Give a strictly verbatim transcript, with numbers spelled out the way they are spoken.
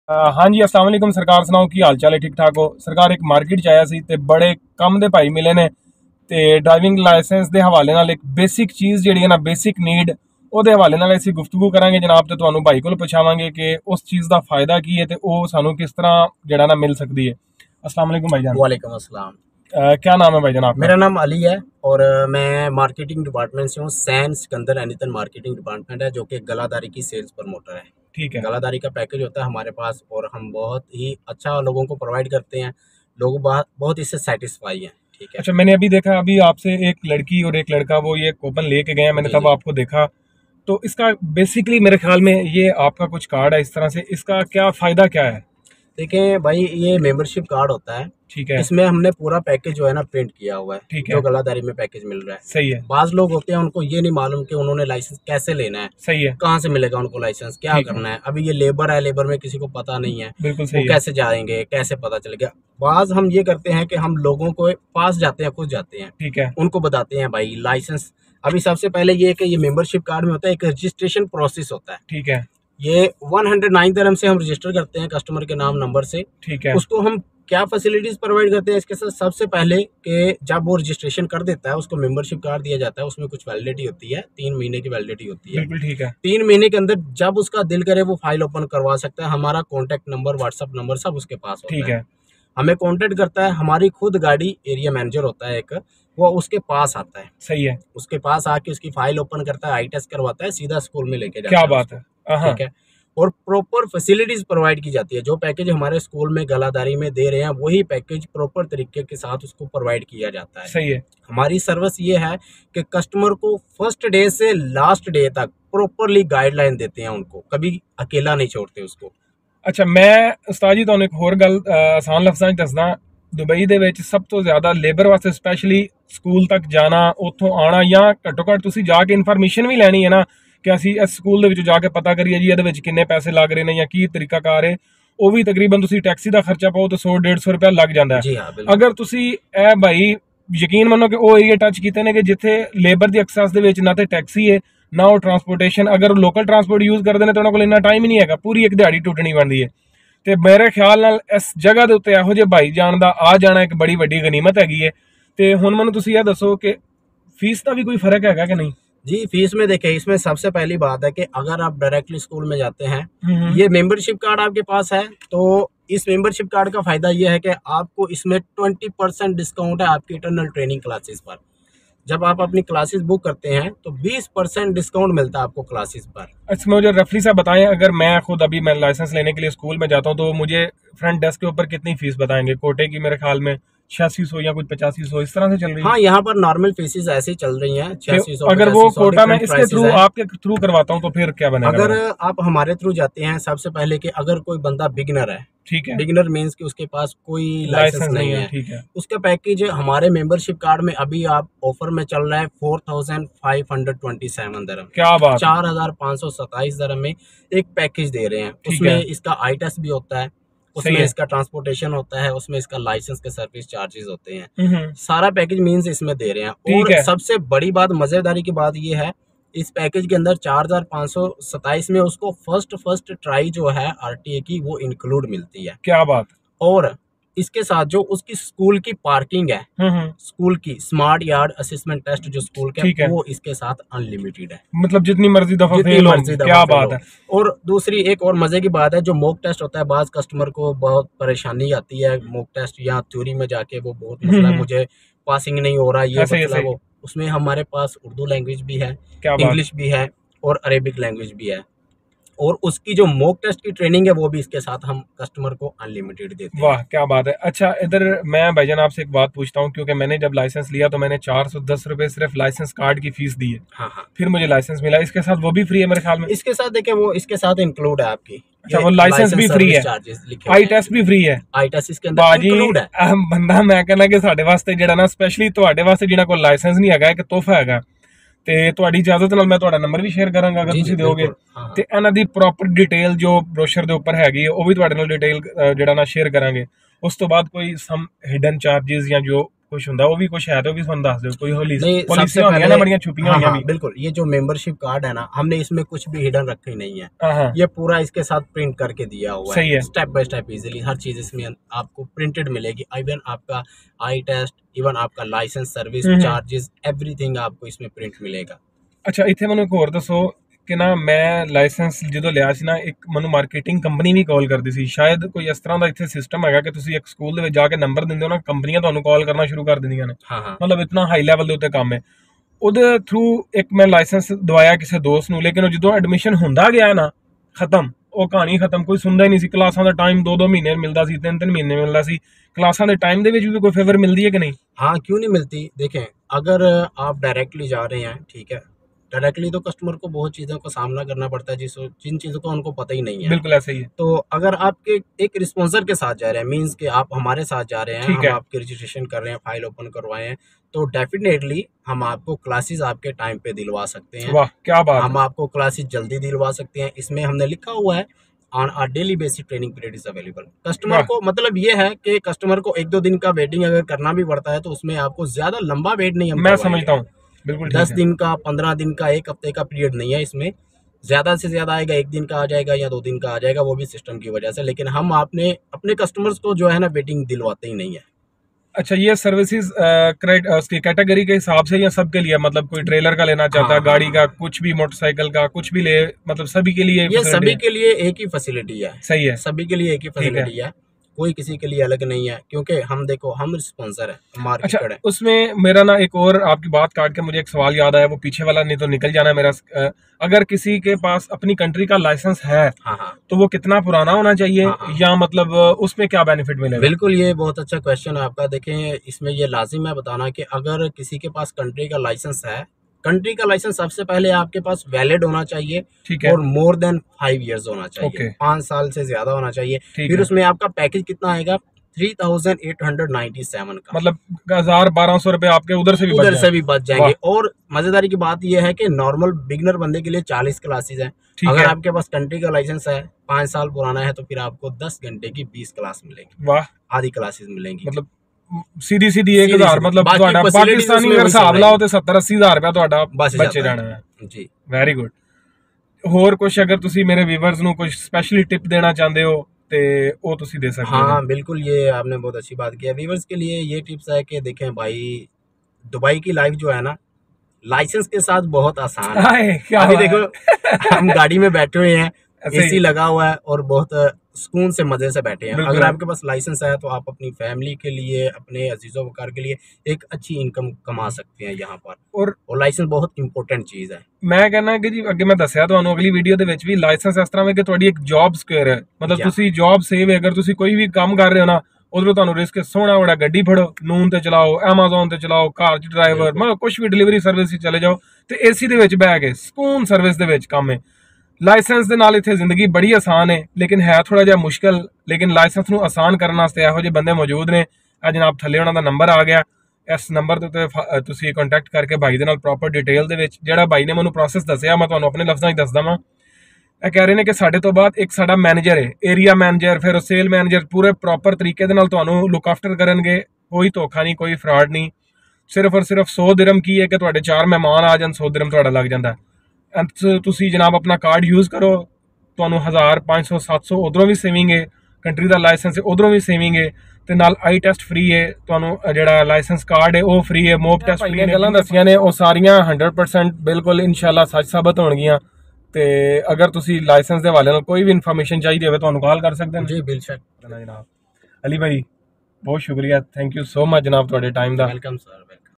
हाँ जी, अस्सलाम वालेकुम। सरकार सुनाओ की हाल चाल है? ठीक ठाक हो? सरकार एक मार्केट च आया सी ते बड़े कम दे भाई मिले ने ते ड्राइविंग लाइसेंस दे हवाले नाल एक बेसिक चीज़ जिहड़ी है ना, बेसिक नीड, ਉਹਦੇ हवाले नाल ਅਸੀਂ गुफ्तगू करांगे जनाब। ਤੇ ਤੁਹਾਨੂੰ ਭਾਈ ਕੋਲ ਪੁੱਛਾਵਾਂਗੇ कि उस चीज़ ਦਾ फायदा की है ਤੇ ਉਹ ਸਾਨੂੰ किस तरह ਜਿਹੜਾ ना मिल सकती है। अस्सलाम वालेकुम भाईजान। वालेकुम अस्सलाम। अ, क्या नाम है भाईजान आपका? मेरा नाम अली है और अ, मैं मार्केटिंग डिपार्टमेंट से हूँ। सैन सिकंदर एनीतन मार्केटिंग डिपार्टमेंट है जो कि गलादारी की सेल्स प्रमोटर है। ठीक है। गलादारी का पैकेज होता है हमारे पास और हम बहुत ही अच्छा लोगों को प्रोवाइड करते हैं। लोग बहुत बहुत इससे सेटिस्फाई हैं। ठीक है। अच्छा, मैंने अभी देखा, अभी आपसे एक लड़की और एक लड़का वो ये कूपन लेके गए हैं, मैंने जी तब जी आपको देखा। तो इसका बेसिकली मेरे ख्याल में ये आपका कुछ कार्ड है इस तरह से, इसका क्या फ़ायदा क्या है? देखें भाई, ये मेंबरशिप कार्ड होता है। ठीक है। इसमें हमने पूरा पैकेज जो है ना प्रिंट किया हुआ है, ठीक जो है। गलादारी में पैकेज मिल रहा है। सही है। बाज लोग होते हैं उनको ये नहीं मालूम कि उन्होंने लाइसेंस कैसे लेना है, सही है। कहाँ से मिलेगा उनको लाइसेंस, क्या ठीक है। करना है। अभी ये लेबर है, लेबर में किसी को पता नहीं है, बिल्कुल वो सही है। कैसे जाएंगे, कैसे पता चलेगा। बाज हम ये करते हैं कि हम लोगों को पास जाते हैं, खुद जाते हैं, ठीक है। उनको बताते हैं भाई लाइसेंस। अभी सबसे पहले ये कि ये मेंबरशिप कार्ड में होता है एक रजिस्ट्रेशन प्रोसेस होता है। ठीक है। ये वन हंड्रेड नाइन दरहम से हम रजिस्टर करते हैं कस्टमर के नाम नंबर से। ठीक है। उसको हम क्या फैसिलिटीज प्रोवाइड करते हैं इसके साथ, सबसे पहले कि जब वो रजिस्ट्रेशन कर देता है उसको मेंबरशिप कार्ड दिया जाता है। उसमें कुछ वैलिडिटी होती है, तीन महीने की वैलिडिटी होती है। बिल्कुल ठीक है। तीन महीने के अंदर जब उसका दिल करे वो फाइल ओपन करवा सकता है। हमारा कॉन्टैक्ट नंबर, व्हाट्सअप नंबर सब उसके पास होता ठीक है। है। हमें कॉन्टैक्ट करता है, हमारी खुद गाड़ी, एरिया मैनेजर होता है एक, वो उसके पास आता है। सही है। उसके पास आके उसकी फाइल ओपन करता है, आई टेस्ट करवाता है, सीधा स्कूल में लेके जाता क्या है बात उसको। है। हाँ। ठीक है। और प्रॉपर फैसिलिटीज प्रोवाइड की जाती है। जो पैकेज हमारे स्कूल में गलादारी में दे रहे हैं वही पैकेज प्रॉपर तरीके के साथ उसको प्रोवाइड किया जाता है। सही है। हमारी सर्विस ये है कि कस्टमर को फर्स्ट डे से लास्ट डे तक प्रॉपरली गाइडलाइन देते हैं, उनको कभी अकेला नहीं छोड़ते उसको। अच्छा, मैं उस्ताद जी ਤੁਹਾਨੂੰ ਇੱਕ ਹੋਰ ਗੱਲ ਆਸਾਨ ਲਫ਼ਜ਼ਾਂ 'ਚ ਦੱਸਦਾ। ਦੁਬਈ ਦੇ ਵਿੱਚ ਸਭ ਤੋਂ ਜ਼ਿਆਦਾ ਲੇਬਰ ਵਾਸਤੇ ਸਪੈਸ਼ਲੀ ਸਕੂਲ ਤੱਕ ਜਾਣਾ, ਉੱਥੋਂ ਆਉਣਾ, ਜਾਂ ਘੱਟੋ ਘੱਟ ਤੁਸੀਂ ਜਾ ਕੇ ਇਨਫੋਰਮੇਸ਼ਨ ਵੀ ਲੈਣੀ ਹੈ ਨਾ ਕਿ ਅਸੀਂ ਇਸ ਸਕੂਲ ਦੇ ਵਿੱਚ ਜਾ ਕੇ ਪਤਾ ਕਰੀਏ ਜੀ ਇਹਦੇ ਵਿੱਚ ਕਿੰਨੇ ਪੈਸੇ ਲੱਗ ਰਹੇ ਨੇ ਜਾਂ ਕੀ ਤਰੀਕਾਕਾਰ ਹੈ, ਉਹ ਵੀ ਤਕਰੀਬਨ ਤੁਸੀਂ ਟੈਕਸੀ ਦਾ ਖਰਚਾ ਪਾਓ ਤਾਂ ਸੌ ਡੇਢ ਸੌ ਰੁਪਇਆ ਲੱਗ ਜਾਂਦਾ जी ਹੈ। हाँ बिल्कुल। ਅਗਰ ਤੁਸੀਂ ਇਹ ਭਾਈ ਯਕੀਨ ਮੰਨੋ ਕਿ ਉਹ ਏਰੀਆ ਟੱਚ ਕੀਤੇ ਨੇ ਕਿ ਜਿੱਥੇ ਲੇਬਰ ਦੀ ਐਕਸੈਸ ਦੇ ਵਿੱਚ ਨਾ ਤੇ ਟੈਕਸੀ ਹੈ ਨਾ ਉਹ ਟਰਾਂਸਪੋਰਟੇਸ਼ਨ, ਅਗਰ ਲੋਕਲ ਟਰਾਂਸਪੋਰਟ ਯੂਜ਼ ਕਰਦੇ ਨੇ ਤਾਂ ਉਹਨਾਂ ਕੋਲ ਇੰਨਾ ਟਾਈਮ ਹੀ ਨਹੀਂ ਹੈਗਾ, ਪੂਰੀ ਇੱਕ ਦਿਹਾੜੀ ਟੁੱਟਣੀ ਪੈਂਦੀ ਹੈ। ਤੇ ਮੇਰੇ ਖਿਆਲ ਨਾਲ ਇਸ ਜਗ੍ਹਾ ਦੇ ਉੱਤੇ ਇਹੋ ਜਿਹੇ ਭਾਈ ਜਾਣ ਦਾ ਆ ਜਾਣਾ ਇੱਕ ਬੜੀ ਵੱਡੀ ਗਨੀਮਤ ਹੈਗੀ ਹੈ। ਤੇ ਹੁਣ ਮੈਨੂੰ ਤੁਸੀਂ ਇਹ ਦੱਸੋ ਕਿ फीस का भी कोई फर्क है कि नहीं? जी, फीस में देखें, इसमें सबसे पहली बात है कि अगर आप डायरेक्टली स्कूल में जाते हैं, हम्म। ये मेंबरशिप कार्ड आपके पास है, तो इस मेंबरशिप कार्ड का फायदा ये है कि आपको इसमें ट्वेंटी परसेंट डिस्काउंट है आपकी इंटरनल ट्रेनिंग क्लासेस पर। जब आप अपनी क्लासेस बुक करते हैं तो बीस परसेंट डिस्काउंट मिलता है आपको क्लासेस पर। अच्छा, मुझे रफली सा बताएं, अगर मैं खुद अभी मैं लाइसेंस लेने के लिए स्कूल में जाता हूं तो मुझे फ्रंट डेस्क के ऊपर कितनी फीस बताएंगे? कोटे की मेरे ख्याल में छियासी सौ या कुछ पचासी सौ इस तरह से चल रही है। हाँ, यहाँ पर नॉर्मल फीसेस ऐसे ही चल रही हैं, छियासी सौ। अगर वो कोटा में इसके थ्रू आपके थ्रू करवाता हूँ तो फिर क्या बनेगा? अगर आप हमारे थ्रू जाते हैं, सबसे पहले कि अगर कोई बंदा बिगिनर है, ठीक है, बिगिनर मींस कि उसके पास कोई लाइसेंस नहीं है, ठीक है, उसका पैकेज हमारे मेंबरशिप कार्ड में अभी आप ऑफर में चल रहा है four thousand five hundred twenty seven दरम। क्या बात, चार हजार पाँच सौ सत्ताईस दरम में एक पैकेज दे रहे हैं। उसमें इसका आई टेस्ट भी होता है, उसमें इसका ट्रांसपोर्टेशन होता है, उसमें इसका लाइसेंस के सर्विस चार्जेस होते हैं, सारा पैकेज मींस इसमें दे रहे हैं। और सबसे बड़ी बात, मजेदारी की बात ये है, इस पैकेज के अंदर चार हजार पाँच सौ सत्ताईस में उसको फर्स्ट फर्स्ट ट्राई जो है आरटीए की वो इंक्लूड मिलती है। क्या बात। और इसके साथ जो उसकी स्कूल की पार्किंग है, स्कूल की स्मार्ट यार्ड असेसमेंट टेस्ट जो स्कूल का है, वो इसके साथ अनलिमिटेड है, मतलब जितनी मर्जी दफा फेल हो। क्या बात है। और दूसरी एक और मजे की बात है, जो मॉक टेस्ट होता है, बाज कस्टमर को बहुत परेशानी आती है मॉक टेस्ट या थ्योरी में जाके वो बहुत मसला, मुझे पासिंग नहीं हो रहा, ये मसला वो, उसमें हमारे पास उर्दू लैंग्वेज भी है, इंग्लिश भी है और अरेबिक लैंग्वेज भी है। और उसकी जो मॉक टेस्ट की ट्रेनिंग है वो भी इसके साथ हम कस्टमर को अनलिमिटेड देते हैं। वाह, क्या बात है। अच्छा, इधर मैं भाईजान आपसे एक बात पूछता हूँ, क्योंकि मैंने जब लाइसेंस लिया तो मैंने चार सौ दस रुपए सिर्फ लाइसेंस कार्ड की फीस दी है। हाँ हाँ। फिर मुझे लाइसेंस मिला, इसके साथ वो भी फ्री है मेरे ख्याल में? इसके साथ देखिए, वो इसके साथ इंक्लूड है आपकी। अच्छा, वो लाइसेंस भी फ्री है, आई टेस्ट भी फ्री है, आई टेस्ट इसके अंदर इंक्लूड है। बंदा मैं कहना कि साडे वास्ते जेड़ा ना स्पेशली तुहाडे वास्ते जिन्हां कोल लाइसेंस नहीं हैगा, एक तोहफा हैगा। ਤੇ ਤੁਹਾਡੀ ਇਜਾਜ਼ਤ ਨਾਲ ਮੈਂ ਤੁਹਾਡਾ ਨੰਬਰ ਵੀ ਸ਼ੇਅਰ ਕਰਾਂਗਾ ਅਗਰ ਤੁਸੀਂ ਦਿਓਗੇ, ਤੇ ਇਹਨਾਂ ਦੀ ਪ੍ਰੋਪਰ ਡਿਟੇਲ ਜੋ ਬ੍ਰੋਸ਼ਰ ਦੇ ਉੱਪਰ ਹੈਗੀ ਉਹ ਵੀ ਤੁਹਾਡੇ ਨਾਲ ਡਿਟੇਲ ਜਿਹੜਾ ਨਾ ਸ਼ੇਅਰ ਕਰਾਂਗੇ। ਉਸ ਤੋਂ ਬਾਅਦ ਕੋਈ ਸਮ ਹਿਡਨ ਚਾਰजेस ਜਾਂ ਜੋ ਕੁਝ ਹੁੰਦਾ, ਉਹ ਵੀ ਕੁਝ ਹੈ ਤੇ ਉਹ ਵੀ ਤੁਹਾਨੂੰ ਦੱਸ ਦਿਓ, ਕੋਈ ਹੋਲੀ नहीं, सबसे ਪਾਲਿਸੀਆਂ ਹੁੰਦੀਆਂ पहले ਨਾ ਬੜੀਆਂ ਛੁਪੀਆਂ हाँ ਹੋਈਆਂ हाँ ਵੀ। बिल्कुल, ये जो मेंबरशिप कार्ड है ना, हमने इसमें कुछ भी हिडन रखी नहीं है। हाँ हाँ ये पूरा इसके साथ प्रिंट करके दिया हुआ सही है। स्टेप बाय स्टेप इजीली हर चीज इसमें आपको प्रिंटेड मिलेगी। इवन आपका आई टेस्ट, इवन आपका license, service hmm. Charges, everything आपको इसमें प्रिंट मिलेगा। ਅੱਛਾ, ਇੱਥੇ ਮੈਨੂੰ ਇੱਕ ਹੋਰ ਦੱਸੋ ਕਿ ਨਾ ਮੈਂ ਲਾਇਸੈਂਸ ਜਦੋਂ ਲਿਆ ਸੀ ਨਾ, ਇੱਕ ਮੈਨੂੰ ਮਾਰਕੀਟਿੰਗ ਕੰਪਨੀ ਵੀ ਕਾਲ ਕਰਦੀ ਸੀ, ਸ਼ਾਇਦ ਕੋਈ ਇਸ ਤਰ੍ਹਾਂ ਦਾ ਇੱਥੇ ਸਿਸਟਮ ਹੈਗਾ ਕਿ ਤੁਸੀਂ ਇੱਕ ਸਕੂਲ ਦੇ ਵਿੱਚ ਜਾ ਕੇ ਨੰਬਰ ਦਿੰਦੇ ਹੋ ਨਾ, ਕੰਪਨੀਆਂ ਤੁਹਾਨੂੰ ਕਾਲ ਕਰਨਾ ਸ਼ੁਰੂ ਕਰ ਦਿੰਦੀਆਂ ਨੇ, हाँ हाँ ਮਤਲਬ ਇਤਨਾ ਹਾਈ ਲੈਵਲ ਦੇ ਉੱਤੇ ਕੰਮ ਹੈ। ਉਹਦੇ ਥਰੂ ਇੱਕ ਮੈਂ ਲਾਇਸੈਂਸ ਦਵਾਇਆ ਕਿਸੇ ਦੋਸਤ ਨੂੰ, ਲੇਕਿਨ ਉਹ ਜਦੋਂ ਐਡਮਿਸ਼ਨ ਹੁੰਦਾ ਗਿਆ ਨਾ, ਖਤਮ, ਉਹ ਕਹਾਣੀ ਖਤਮ, ਕੋਈ ਸੁਣਦਾ ਹੀ ਨਹੀਂ ਸੀ। ਕਲਾਸਾਂ ਦਾ ਟਾਈਮ ਦੋ ਦੋ ਮਹੀਨੇ ਮਿਲਦਾ ਸੀ, ਤਿੰਨ ਤਿੰਨ ਮਹੀਨੇ ਮਿਲਦਾ ਸੀ। ਕਲਾਸਾਂ ਦੇ ਟਾਈਮ ਦੇ ਵਿੱਚ ਵੀ ਕੋਈ ਫੇਵਰ ਮਿਲਦੀ ਹੈ ਕਿ ਨਹੀਂ? हाँ क्यों नहीं मिलती। देखें, अगर आप डायरेक्टली जा रहे हैं, ठीक है, डायरेक्टली तो कस्टमर को बहुत चीज़ों का सामना करना पड़ता है जिस जिन चीज़ों का उनको पता ही नहीं है। बिल्कुल ऐसा ही है। तो अगर आपके एक रिस्पॉन्सर के साथ जा रहे हैं, मींस कि आप हमारे साथ जा रहे हैं, ठीक हम है। आपके रजिस्ट्रेशन कर रहे हैं, फाइल ओपन करवाए हैं, तो डेफिनेटली हम आपको क्लासेस आपके टाइम पे दिलवा सकते हैं। वाह क्या बात हम है। आपको क्लासेस जल्दी दिलवा सकते हैं। इसमें हमने लिखा हुआ है on a daily basis training period is available. Customer वाह। को मतलब ये है कि कस्टमर को एक दो दिन का वेटिंग अगर करना भी पड़ता है तो उसमें आपको ज्यादा लंबा वेट नहीं हम मैं करवाएंगे। समझता हूँ, बिल्कुल ठीक दस है। दिन का, पंद्रह दिन का, एक हफ्ते का पीरियड नहीं है इसमें। ज्यादा से ज्यादा आएगा, एक दिन का आ जाएगा या दो दिन का आ जाएगा, वो भी सिस्टम की वजह से। लेकिन हम आपने अपने कस्टमर्स को जो है ना वेटिंग दिलवाते ही नहीं है। अच्छा, ये सर्विसेज उसकी कैटेगरी के हिसाब से या सबके लिए, मतलब कोई ट्रेलर का लेना चाहता है, हाँ, गाड़ी हाँ, का, कुछ भी मोटरसाइकिल का कुछ भी ले, मतलब सभी के लिए ये facility सभी है? के लिए एक ही फैसिलिटी है। सही है। सभी के लिए एक ही ठीक है। फैसिलिटी है, कोई किसी के लिए अलग नहीं है, क्योंकि हम देखो हम स्पॉन्सर है, अच्छा, मार्केटेड है। उसमें मेरा ना एक और आपकी बात काट के मुझे एक सवाल याद आया, वो पीछे वाला नहीं तो निकल जाना है मेरा। अ, अगर किसी के पास अपनी कंट्री का लाइसेंस है हाँ हाँ तो वो कितना पुराना होना चाहिए, हाँ, हाँ। या मतलब अ, उसमें क्या बेनिफिट मिलेगा? बिल्कुल, ये बहुत अच्छा क्वेश्चन है आपका। देखें, इसमें ये लाजिम है बताना कि अगर किसी के पास कंट्री का लाइसेंस है, कंट्री का लाइसेंस सबसे पहले आपके पास वैलिड होना चाहिए ठीक है। और मोर देन फाइव इयर्स होना चाहिए, ओके। पाँच साल से ज्यादा होना चाहिए। ठीक फिर है। उसमें आपका पैकेज कितना आएगा, three thousand eight hundred ninety seven का, मतलब हजार बारह सौ रुपए आपके उधर से भी बच उधर से जाएं। भी बच जाएंगे। और मजेदारी की बात यह है कि नॉर्मल बिगनर बंदे के लिए चालीस क्लासेस हैं। ठीक अगर है। आपके पास कंट्री का लाइसेंस है, पाँच साल पुराना है, तो फिर आपको दस घंटे की बीस क्लास मिलेगी, वाह, आधी क्लासेस मिलेंगी। मतलब सीधी सीधी एक सीधी हजार, सीधी। मतलब बाकी ਤੁਹਾਡਾ facilities ਪਾਕਿस्ताਨੀ उसमें अगर वही ਹਿਸਾਬ चल ਲਾਓ रही ਤੇ सत्तर अस्सी ਹਜ਼ਾਰ ਰੁਪਏ ਤੁਹਾਡਾ बच ਬਚੇ जाता ਰਹਿਣਾ ਹੈ। है जी। Very good. ਹੋਰ ਕੁਝ ਅਗਰ ਤੁਸੀਂ ਮੇਰੇ ਵੀਵਰਸ ਨੂੰ ਕੁਝ ਸਪੈਸ਼ਲੀ ਟਿਪ ਦੇਣਾ ਚਾਹੁੰਦੇ ਹੋ ਤੇ ਉਹ ਤੁਸੀਂ ਦੇ ਸਕਦੇ ਹੋ। हाँ बिल्कुल, ये आपने बहुत अच्छी बात किया। व्यूअर्स के लिए ये टिप्स है कि देखें भाई, दुबई की लाइफ जो है ना, लाइसेंस के साथ बहुत आसान है। हाय, क्या अभी बात देखो हम गाड़ी में बैठे हुए हैं, ऐसे ही। एसी लगा हुआ है और बहुत सुकून से मजे से बैठे हैं। बिल्कुल। अगर आपके पास लाइसेंस है तो आप अपनी फैमिली के लिए, अपने अजीजों वकार के लिए एक अच्छी इनकम कमा सकते हैं यहाँ पर। और और ਲਾਇਸੈਂਸ ਬਹੁਤ ਇੰਪੋਰਟੈਂਟ ਚੀਜ਼ ਹੈ। ਮੈਂ ਕਹਿੰਦਾ ਕਿ ਜੀ ਅੱਗੇ ਮੈਂ ਦੱਸਿਆ ਤੁਹਾਨੂੰ ਅਗਲੀ ਵੀਡੀਓ ਦੇ ਵਿੱਚ ਵੀ, ਲਾਇਸੈਂਸ ਇਸ ਤਰ੍ਹਾਂ ਹੈ ਕਿ ਤੁਹਾਡੀ ਇੱਕ ਜੌਬ ਸਕੁਅਰ ਹੈ, ਮਤਲਬ Yeah. ਤੁਸੀਂ ਜੌਬ ਸੇਵ ਹੈ। ਅਗਰ ਤੁਸੀਂ ਕੋਈ ਵੀ ਕੰਮ ਕਰ ਰਹੇ ਹੋ ਨਾ, ਉਧਰੋਂ ਤੁਹਾਨੂੰ ਰਿਸਕ ਸੋਹਣਾ ਬੜਾ, ਗੱਡੀ ਫੜੋ, ਨੂਨ ਤੇ ਚਲਾਓ, ਐਮਾਜ਼ੋਨ ਤੇ ਚਲਾਓ, ਘਰ 'ਚ ਡਰਾਈਵਰ, ਬਿਲਕੁਲ। ਮਤਲਬ ਕੁਝ ਵੀ ਡਿਲੀਵਰੀ ਸਰਵਿਸ 'ਚ ਚਲੇ ਜਾਓ ਤੇ ਏਸੀ ਦੇ ਵਿੱਚ ਬਹਿ ਕੇ ਸਕੂਨ ਸਰਵਿਸ ਦੇ ਵਿੱਚ ਕੰਮ ਹੈ। ਲਾਇਸੈਂਸ ਦੇ ਨਾਲ ਇੱਥੇ ਜ਼ਿੰਦਗੀ ਬੜੀ ਆਸਾਨ ਹੈ, ਲੇਕਿਨ ਹੈ ਥੋੜਾ ਜਿਹਾ ਮੁਸ਼ਕਲ। ਲੇਕਿਨ ਲਾਇਸੈਂਸ ਨੂੰ ਆਸਾਨ ਕਰਨ ਵਾਸਤੇ ਇਹੋ ਜਿਹੇ ਬੰਦੇ ਮੌਜੂਦ ਨੇ। ਆ ਜਨਾਬ ਥੱਲੇ ਉਹਨਾਂ ਦਾ ਨੰਬਰ ਆ ਗਿਆ, ਇਸ ਨੰਬਰ ਦੇ ਉੱਤੇ ਫ- ਤੁਸੀਂ ਕੰਟੈਕਟ ਕਰਕੇ ਭਾਈ ਦੇ ਨਾਲ ਪ੍ਰੋਪਰ ਡਿਟੇਲ ਦੇ ਵਿੱਚ, ਜਿਹੜਾ ਭਾਈ ਨੇ ਮੈਨੂੰ ਪ੍ਰੋਸੈਸ ਦੱਸਿਆ ਮੈਂ ਤੁਹਾਨੂੰ ਆਪਣੇ ਲਫ਼ਜ਼ਾਂ 'ਚ ਦੱਸਦਾ ਵਾਂ। ਇਹ ਕਹਿ ਰਹੇ ਨੇ ਕਿ ਸਾਡੇ ਤੋਂ ਬਾਅਦ ਇੱਕ ਸਾਡਾ ਮੈਨੇਜਰ ਹੈ, ਏਰੀਆ ਮੈਨੇਜਰ, ਫਿਰ ਸੇਲ ਮੈਨੇਜਰ, ਪੂਰੇ ਪ੍ਰੋਪਰ ਤਰੀਕੇ ਦੇ ਨਾਲ ਤੁਹਾਨੂੰ ਲੁੱਕ ਆਫਟਰ ਕਰਨਗੇ। ਕੋਈ ਧੋਖਾ ਨਹੀਂ, ਕੋਈ ਫਰਾਡ ਨਹੀਂ। ਸਿਰਫ ਔਰ ਸਿਰਫ ਸੌ ਦਿਰਮ ਕੀ ਹੈ ਕਿ ਤੁਹਾਡੇ ਚਾਰ ਮਹਿਮਾਨ ਆ ਜਾਣ, ਸੌ ਦਿਰਮ ਤੁਹਾਡਾ ਲੱਗ ਜਾਂਦਾ। ਐਂ ਤੁਸੀਂ ਜਨਾਬ ਆਪਣਾ ਕਾਰਡ ਯੂਜ਼ ਕਰੋ, ਤੁਹਾਨੂੰ ਹਜ਼ਾਰ ਪੰਜ ਸੌ ਸੱਤ ਸੌ ਉਧਰੋਂ ਵੀ ਸੇਵਿੰਗ ਹੈ, ਕੰਟਰੀ ਦਾ ਲਾਇਸੈਂਸ ਹੈ ਉਧਰੋਂ ਵੀ ਸੇਵਿੰਗ ਹੈ, ਤੇ ਨਾਲ ਆਈ ਟੈਸਟ ਫ੍ਰੀ ਹੈ। ਤੁਹਾਨੂੰ ਜਿਹੜਾ ਲਾਇਸੈਂਸ ਕਾਰਡ ਹੈ ਉਹ ਫ੍ਰੀ ਹੈ, ਮੋਕ ਟੈਸਟ ਫ੍ਰੀ ਨੇ। ਗੱਲਾਂ ਦੱਸੀਆਂ ਨੇ ਉਹ ਸਾਰੀਆਂ ਹੰਡਰਡ ਪਰਸੈਂਟ ਬਿਲਕੁਲ ਇਨਸ਼ਾਅੱਲਾ ਸੱਚ ਸਾਬਤ ਹੋਣਗੀਆਂ। ਤੇ ਅਗਰ ਤੁਸੀਂ ਲਾਇਸੈਂਸ ਦੇ ਹਵਾਲੇ ਨਾਲ ਕੋਈ ਵੀ ਇਨਫੋਰਮੇਸ਼ਨ ਚਾਹੀਦੀ ਹੋਵੇ ਤੁਹਾਨੂੰ ਕਾਲ ਕਰ ਸਕਦੇ ਹੋ जी बेशक। ਜਨਾਬ। ਅਲੀ ਭਾਈ ਬਹੁਤ ਸ਼ੁਕਰੀਆ, ਥੈਂਕ ਯੂ ਸੋ ਮਚ ਜਨਾਬ ਤੁਹਾਡੇ ਟਾਈਮ ਦਾ। Welcome sir, welcome.